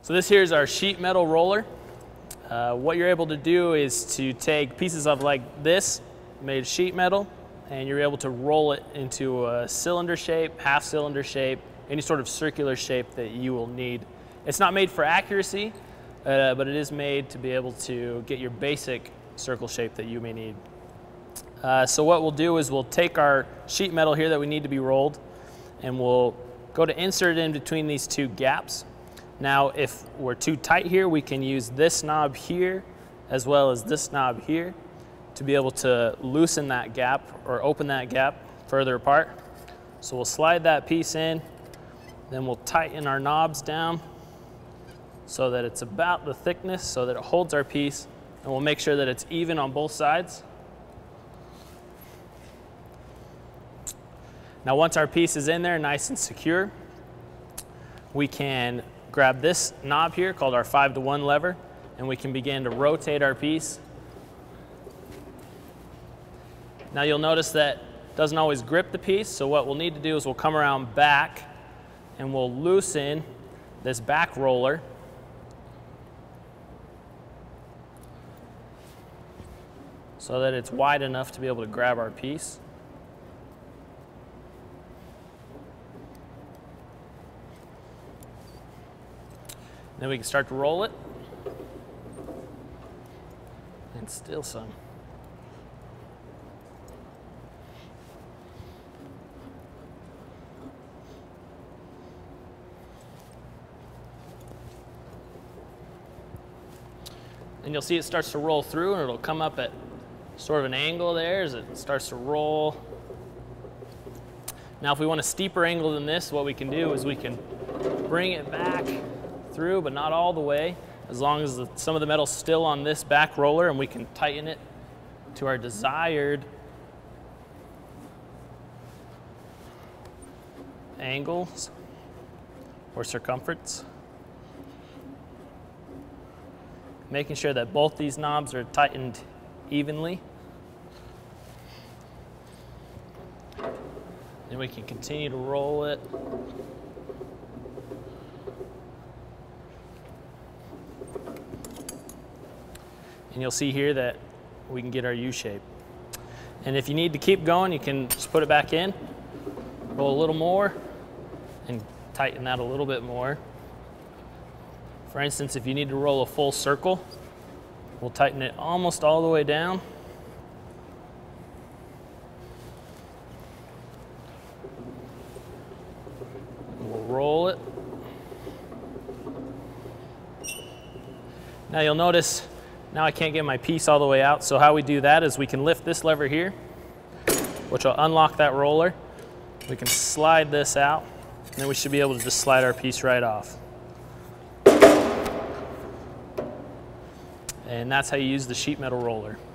So this here is our sheet metal roller. What you're able to do is to take pieces of like this, made of sheet metal, and you're able to roll it into a cylinder shape, half cylinder shape, any sort of circular shape that you will need. It's not made for accuracy, but it is made to be able to get your basic circle shape that you may need. So what we'll do is we'll take our sheet metal here that we need to be rolled, and we'll go to insert it in between these two gaps. Now, if we're too tight here, we can use this knob here as well as this knob here to be able to loosen that gap or open that gap further apart. So we'll slide that piece in, then we'll tighten our knobs down so that it's about the thickness so that it holds our piece, and we'll make sure that it's even on both sides. Now once our piece is in there nice and secure, we can grab this knob here called our 5-to-1 lever, and we can begin to rotate our piece. Now you'll notice that it doesn't always grip the piece, so what we'll need to do is we'll come around back and we'll loosen this back roller. So that it's wide enough to be able to grab our piece. Then we can start to roll it, and still some. And you'll see it starts to roll through, and it'll come up at sort of an angle there as it starts to roll. Now if we want a steeper angle than this, what we can do is we can bring it back through, but not all the way, as long as some of the metal's still on this back roller, and we can tighten it to our desired angles or circumference. Making sure that both these knobs are tightened evenly. Then we can continue to roll it. And you'll see here that we can get our U shape. And if you need to keep going, you can just put it back in, roll a little more, and tighten that a little bit more. For instance, if you need to roll a full circle, we'll tighten it almost all the way down. We'll roll it. Now you'll notice, now I can't get my piece all the way out, so how we do that is we can lift this lever here, which will unlock that roller. We can slide this out, and then we should be able to just slide our piece right off. And that's how you use the sheet metal roller.